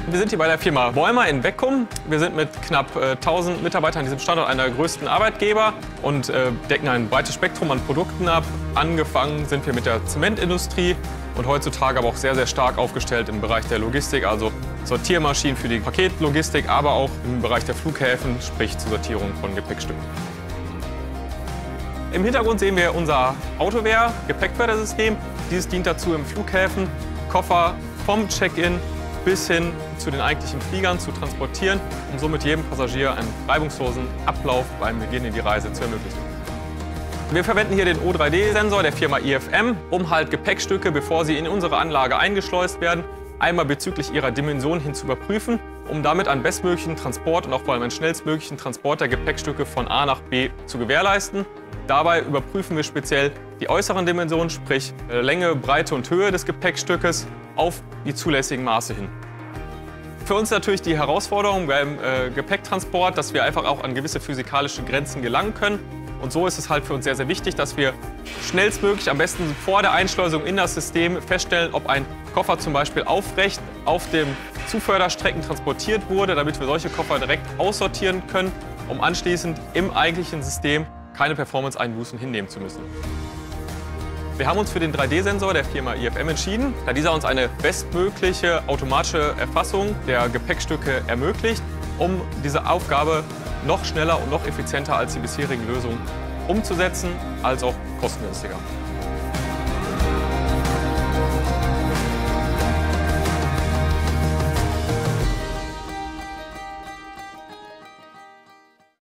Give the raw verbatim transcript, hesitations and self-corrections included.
Wir sind hier bei der Firma Beumer in Beckum. Wir sind mit knapp äh, tausend Mitarbeitern an diesem Standort einer der größten Arbeitgeber und äh, decken ein breites Spektrum an Produkten ab. Angefangen sind wir mit der Zementindustrie und heutzutage aber auch sehr, sehr stark aufgestellt im Bereich der Logistik, also Sortiermaschinen für die Paketlogistik, aber auch im Bereich der Flughäfen, sprich zur Sortierung von Gepäckstücken. Im Hintergrund sehen wir unser Autowehr-Gepäckfördersystem. Dieses dient dazu, im Flughäfen Koffer vom Check-in bis hin zu den eigentlichen Fliegern zu transportieren, um somit jedem Passagier einen reibungslosen Ablauf beim Beginn in die Reise zu ermöglichen. Wir verwenden hier den O drei D Sensor der Firma I F M, um halt Gepäckstücke, bevor sie in unsere Anlage eingeschleust werden, einmal bezüglich ihrer Dimension hin zu überprüfen, um damit einen bestmöglichen Transport und auch vor allem einen schnellstmöglichen Transport der Gepäckstücke von A nach B zu gewährleisten. Dabei überprüfen wir speziell die äußeren Dimensionen, sprich Länge, Breite und Höhe des Gepäckstückes auf die zulässigen Maße hin. Für uns natürlich die Herausforderung beim äh, Gepäcktransport, dass wir einfach auch an gewisse physikalische Grenzen gelangen können. Und so ist es halt für uns sehr, sehr wichtig, dass wir schnellstmöglich, am besten vor der Einschleusung in das System, feststellen, ob ein Koffer zum Beispiel aufrecht auf dem Zuförderstrecken transportiert wurde, damit wir solche Koffer direkt aussortieren können, um anschließend im eigentlichen System keine Performance-Einbußen hinnehmen zu müssen. Wir haben uns für den drei D Sensor der Firma I F M entschieden, da dieser uns eine bestmögliche automatische Erfassung der Gepäckstücke ermöglicht, um diese Aufgabe noch schneller und noch effizienter als die bisherigen Lösungen umzusetzen, als auch kostengünstiger.